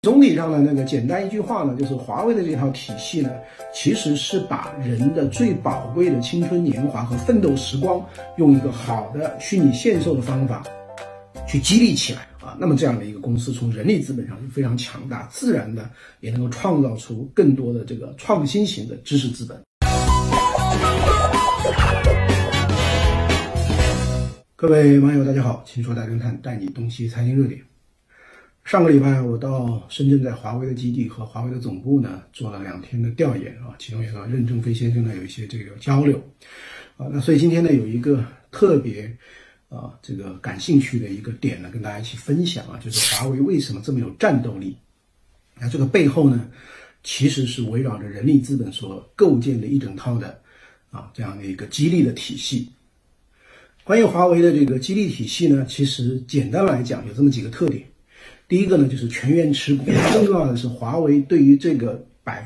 总体上呢，简单一句话呢，就是华为的这套体系呢，其实是把人的最宝贵的青春年华和奋斗时光，用一个好的虚拟限售的方法去激励起来啊。那么这样的一个公司，从人力资本上就非常强大，自然的也能够创造出更多的这个创新型的知识资本。各位网友，大家好，请说大侦探带你洞悉财经热点。上个礼拜，我到深圳在华为的基地和华为的总部呢做了2天的调研啊，其中也和任正非先生呢有一些这个交流啊。那所以今天呢有一个特别这个感兴趣的一个点呢，跟大家一起分享啊，就是华为为什么这么有战斗力？那这个背后呢，其实是围绕着人力资本所构建的一整套的这样的一个激励的体系。关于华为的这个激励体系呢，其实简单来讲有这么几个特点。第一个呢，就是全员持股，更重要的是华为对于这个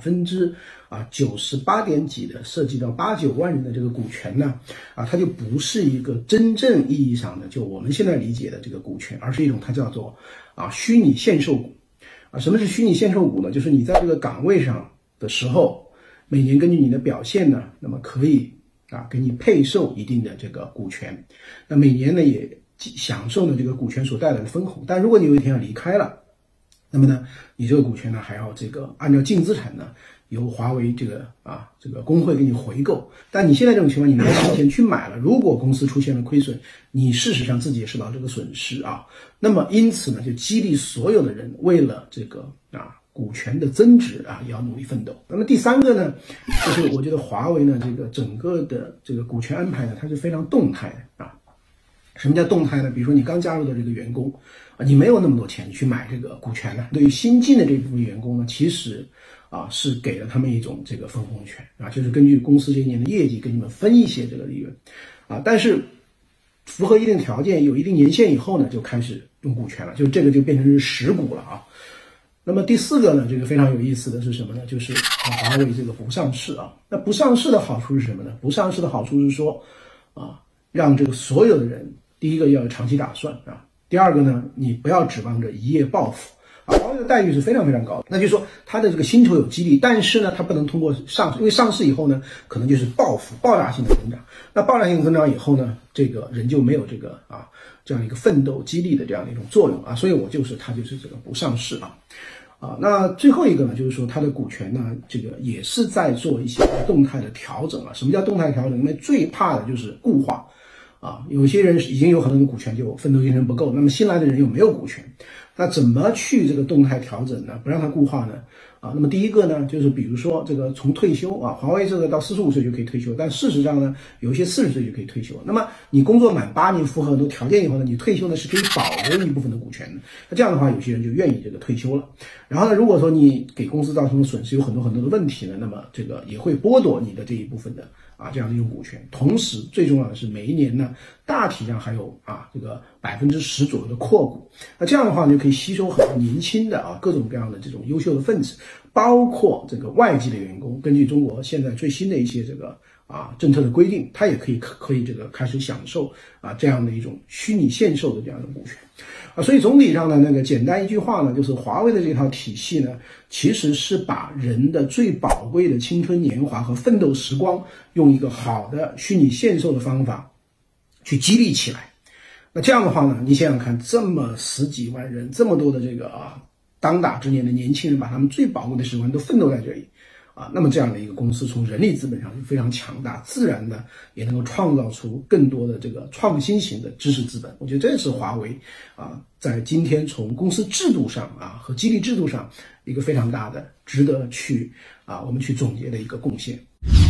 98点几的涉及到8、9万人的这个股权呢，它就不是一个真正意义上的就我们现在理解的这个股权，而是一种它叫做虚拟限售股。什么是虚拟限售股呢？就是你在这个岗位上的时候，每年根据你的表现呢，那么可以给你配售一定的这个股权，那每年呢也享受呢这个股权所带来的分红。但如果你有一天要离开了，那么呢你这个股权呢还要这个按照净资产呢由华为这个工会给你回购。但你现在这种情况，你拿提前去买了，如果公司出现了亏损，你事实上自己也受到这个损失啊。那么因此呢，就激励所有的人为了这个股权的增值也要努力奋斗。那么第三个呢，就是我觉得华为呢这个整个的这个股权安排呢，它是非常动态的什么叫动态呢？比如说你刚加入的这个员工你没有那么多钱去买这个股权呢。对于新进的这部分员工呢，其实是给了他们一种这个分红权就是根据公司这一年的业绩给你们分一些这个利润但是符合一定条件，有一定年限以后呢，就开始用股权了，就这个就变成是实股了那么第四个呢，这个非常有意思的是什么呢？就是华为这个不上市那不上市的好处是什么呢？不上市的好处是说让这个所有的人，第一个要有长期打算第二个呢，你不要指望着一夜暴富华为的待遇是非常非常高的，那就是说它的这个薪酬有激励，但是呢它不能通过上市，因为上市以后呢可能就是爆炸性的增长，那爆炸性增长以后呢，这个人就没有这个这样一个奋斗激励的这样的一种作用所以它就是这个不上市那最后一个呢，就是说它的股权呢，这个也是在做一些动态的调整什么叫动态调整？因为最怕的就是固化有些人已经有很多的股权，就奋斗精神不够，那么新来的人又没有股权，那怎么去这个动态调整呢？不让它固化呢？那么第一个呢，就是比如说这个从退休华为这个到45岁就可以退休，但事实上呢，有一些40岁就可以退休。那么你工作满8年，符合很多条件以后呢，你退休呢是可以保留一部分的股权的。那这样的话，有些人就愿意这个退休了。然后呢，如果说你给公司造成的损失有很多的问题呢，那么这个也会剥夺你的这一部分的这样的一种股权。同时最重要的是每一年呢，大体上还有这个10%左右的扩股。那这样的话呢，就可以吸收很多年轻的各种各样的这种优秀的分子，包括这个外籍的员工。根据中国现在最新的一些这个政策的规定，他也可以这个开始享受这样的一种虚拟限售的这样的股权所以总体上呢，简单一句话呢，就是华为的这套体系呢，其实是把人的最宝贵的青春年华和奋斗时光，用一个好的虚拟限售的方法去激励起来。那这样的话呢，你想想看，这么10几万人，这么多的这个当打之年的年轻人，把他们最宝贵的时光都奋斗在这里那么这样的一个公司，从人力资本上就非常强大，自然的也能够创造出更多的这个创新型的知识资本。我觉得这是华为在今天从公司制度上和激励制度上一个非常大的值得去我们去总结的一个贡献。